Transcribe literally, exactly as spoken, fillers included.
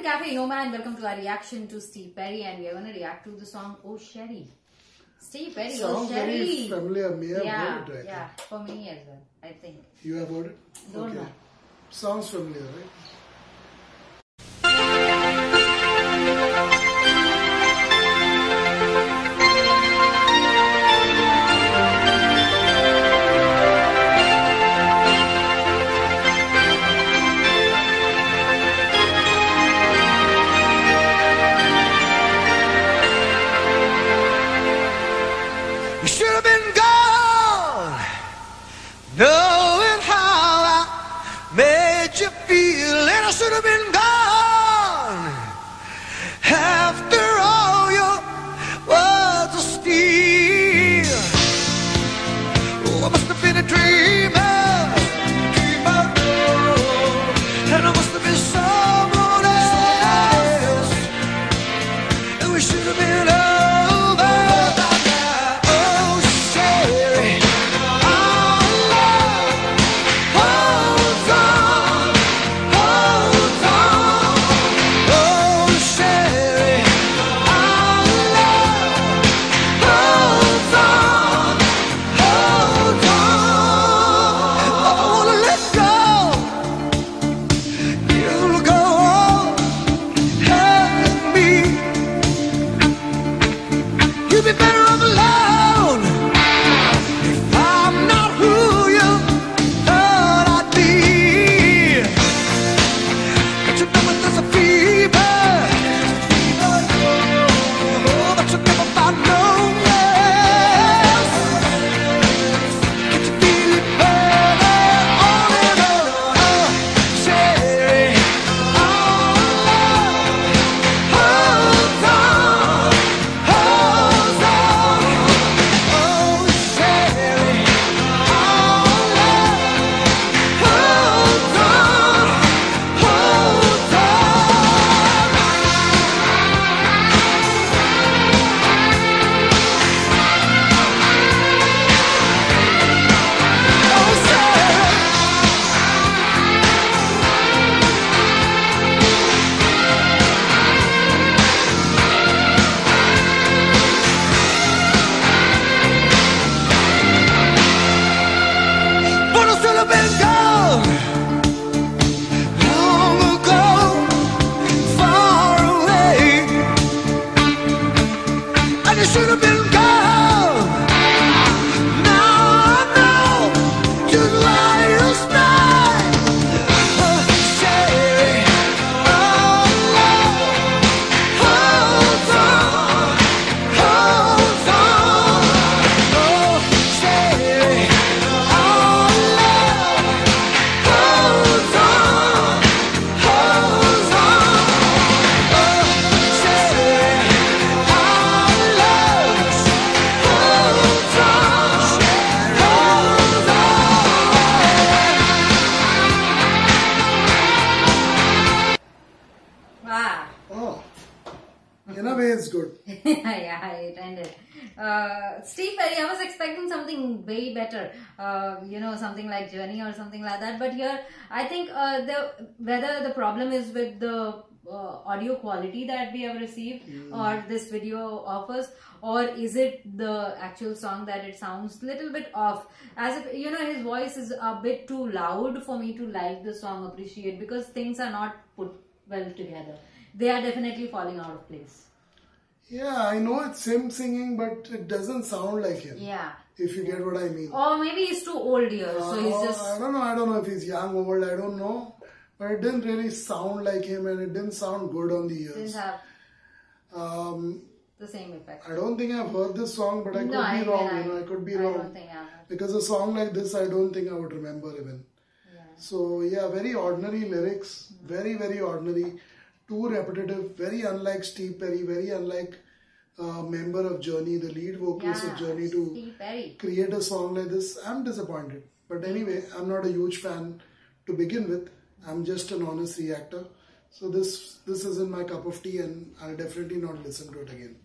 to Cafe Noma and welcome to our reaction to Steve Perry, and we are going to react to the song Oh Sherry. Steve Perry, Sounds Oh Sherry. very familiar. May have yeah, heard it, right? Yeah, for me as well, I think. You have heard it? Don't okay. know. Sounds familiar, right? You should have been gone, knowing how I made you feel, and I should have been gone. After all, your words of steel. Oh, I must have been a dreamer, dreamer, and I must have been someone else, and we should have been over. Should have been gone. Now I know just why you stay. Oh, Sherry, oh love, hold on, hold on. Oh, Sherry, oh love, hold on, hold on. Oh, Sherry. Oh, in a way it's good. Yeah, it ended. Uh, Steve Perry, I was expecting something way better, uh, you know, something like Journey or something like that. But here, I think uh, the whether the problem is with the uh, audio quality that we have received mm. or this video offers, or is it the actual song that it sounds little bit off, as if, you know, his voice is a bit too loud for me to like the song, appreciate, because things are not put well together. They are definitely falling out of place. Yeah, I know it's him singing, but it doesn't sound like him. Yeah. If you get what I mean. Or maybe he's too old here, uh, so he's just... I don't know, I don't know if he's young, old, I don't know. But it didn't really sound like him, and it didn't sound good on the ears. Didn't have um, the same effect. I don't think I've heard this song, but I no, could I be wrong, I, you know, I could be I wrong. Don't think I have. Because a song like this, I don't think I would remember even. Yeah. So, yeah, very ordinary lyrics, mm-hmm. very, very ordinary. Too repetitive, very unlike Steve Perry, very unlike uh, member of Journey, the lead vocalist yeah, of Journey, to create a song like this. I'm disappointed. But anyway, I'm not a huge fan to begin with. I'm just an honest reactor. So this this isn't my cup of tea, and I'll definitely not listen to it again.